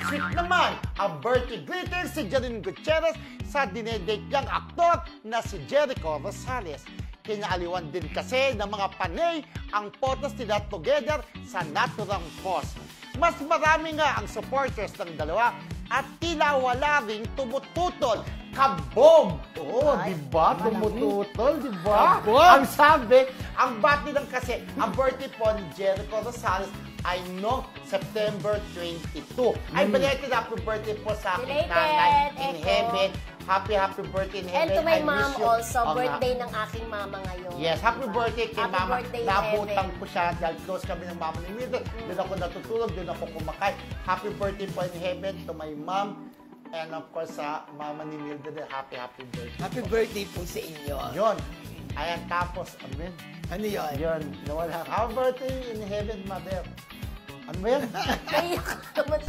sweet naman ang birthday greeting si Janine Gutierrez sa dinedate niyang aktor na si Jericho Rosales. Kinaaliwan din kasi ng mga panay ang photos nila together sa naturang pose. Mas marami nga ang supporters ng dalawa at tila wala ring tumututol. Kabog! Oo, diba? Tumututol, diba? Ang sabi, ang bati lang kasi, ang birthday po ni Jericho Rosales ay noong September 22. Ay, belated happy birthday po sa aking nanay in heaven. Happy birthday in heaven. And to my I mom miss you. also, birthday ng aking mama ngayon. Yes, happy birthday kay Happy mama. birthday in Nabutan heaven. ko siya dahil close kami ng mama ni Mildred. Doon ako natutulog, doon ako kumakain. Happy birthday po in heaven to my mom. And of course, sa mama ni Mildred, happy birthday. Happy birthday po sa inyo. Yun. Ayan, tapos, amen. Ano yun? Yun, nawala. Happy birthday in heaven, mother. Ano ba yan? Naiyak naman